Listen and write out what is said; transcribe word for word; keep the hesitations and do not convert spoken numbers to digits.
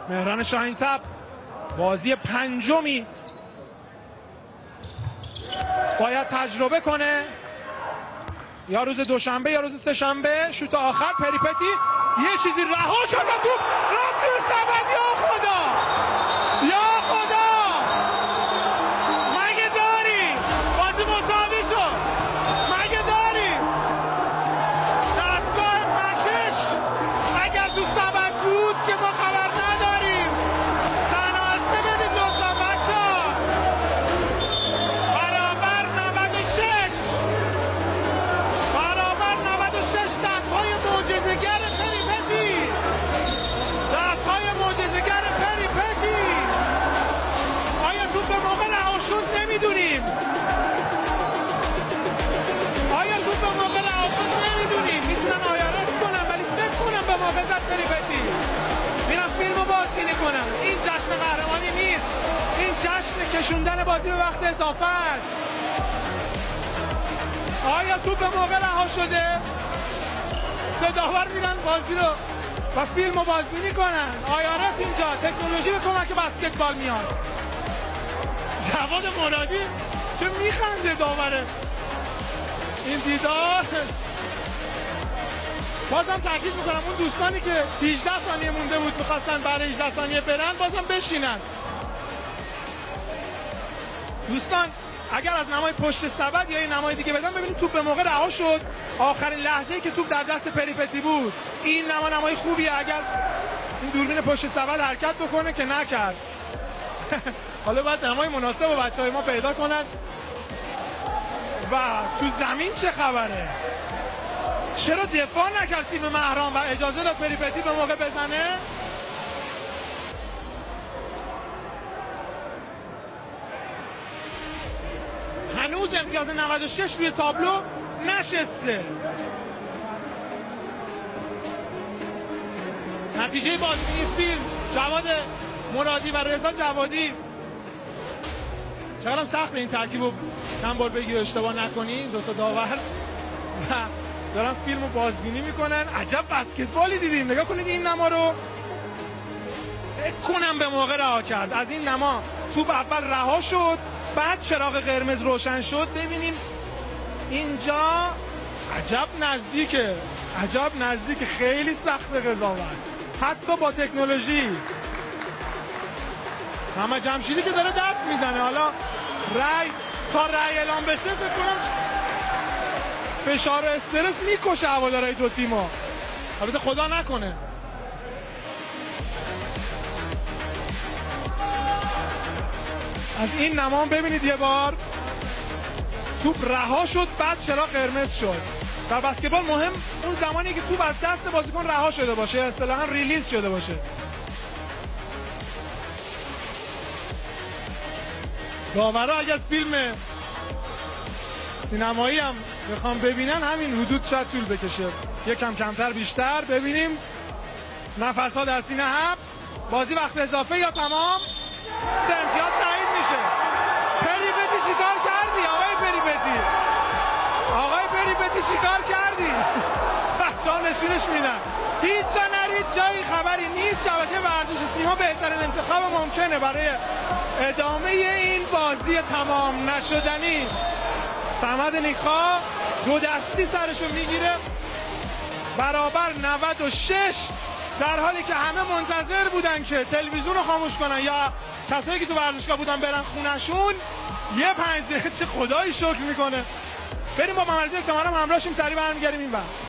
مهران شاهین‌تب بازی پنجمی باید تجربه کنه، یا روز دوشنبه یا روز سه‌شنبه. شوت آخر پریپتی یه چیزی رها کرد و توپ رفت توی سبد. یا خدا یا خدا، مگه داری بازی مساوی شد؟ مگه داری دستگاه مکش اگر تو سبد بود که ما خبر نداریم؟ سناسته بدید لطفا بچه ها. برابر نود و شش برابر نود و شش دستهای معجزه‌گر پریپتی، دستهای معجزه‌گر پریپتی. آیا توپ به موقع رها شد؟ نمیدونیم. آیا توپ به موقع رها شد؟ نمیدونیم. میتونن آیارس کنن ولی فکر کنم به موقع زد پریپتی. میرم فیلمو بازبینی کنم. این جشن قهرمانی نیست، این جشن کشوندن بازی به وقت اضافه است. آیا توپ به موقع رها شده؟ صداور میرن بازی رو و فیلم رو بازبینی کنن. آیارس اینجا تکنولوژی به کمک بسکتبال میاد. جواد مرادی چه میخنده داوره این دیدار. بازم تاکید میکنم اون دوستانی که هجده ثانیه مونده بود میخواستن برای هجده ثانیه برن بازم بشینن. دوستان اگر از نمای پشت سبد یا این نمای دیگه بدن ببینید توپ به موقع رها شد. آخرین لحظه‌ای که توپ در دست پریپتی بود. این نما نمای خوبیه اگر این دوربین پشت سبد حرکت بکنه که نکرد. حالا باید نمای مناسب و بچهای ما پیدا کنن. و تو زمین چه خبره؟ چرا دفاع نکرد تیم مهران و اجازه داد پریپتی به موقع بزنه؟ هنوز امتیاز نود و شش روی تابلو نشسته. نتیجه بازبینی فیلم جواد مرادی و رضا جوادی. چقدرم سخت این ترکیب رو چند بار بگی اشتباه نکنی. دو تا داور و دارن فیلم رو بازبینی میکنن. عجب بسکتبالی دیدیم. نگاه کنید این نما رو. فکر کنم به موقع رها کرد. از این نما توپ اول رها شد، بعد چراغ قرمز روشن شد. ببینیم اینجا عجب نزدیکه، عجب نزدیکه. خیلی سخت قضاوت حتی با تکنولوژی. محمد جمشیدی که داره دست میزنه. حالا رای تا رای اعلام بشه فکر کنم فشار و استرس میکشه هوادارهای دو تیما. البته خدا نکنه. از این نمام ببینید یه بار توپ رها شد بعد چراغ قرمز شد. در بسکتبال مهم اون زمانی که توپ از دست بازیکن رها شده باشه، اصطلاحاً ریلیز شده باشه. داورا اگر فیلم سینمایی هم بخوام ببینن همین حدود شاید طول بکشه. یکم کمتر بیشتر. ببینیم نفس‌ها در سینه حبس. بازی وقت اضافه یا تمام؟ سه امتیاز تایید میشه. پریپتی چیکار کردی آقای پریپتی؟ آقای پریپتی چیکار کردی؟ بچه‌ها نشونش میدن. هیچ جا نرید، جایی خبری نیست. شبکه ورزش سیما بهترین انتخاب ممکنه برای ادامه این بازی تمام نشدنی. صمد نیک‌خواه دو دستی سرشو میگیره. برابر نود و شش، در حالی که همه منتظر بودن که تلویزیون رو خاموش کنن یا کسایی که تو ورزشگاه بودن برن خونشون. یه پنج دقیقه چه خدایی شکر میکنه. بریم با ممرزی اکتمارم همراه شیم، سریع برمیگردیم این بر.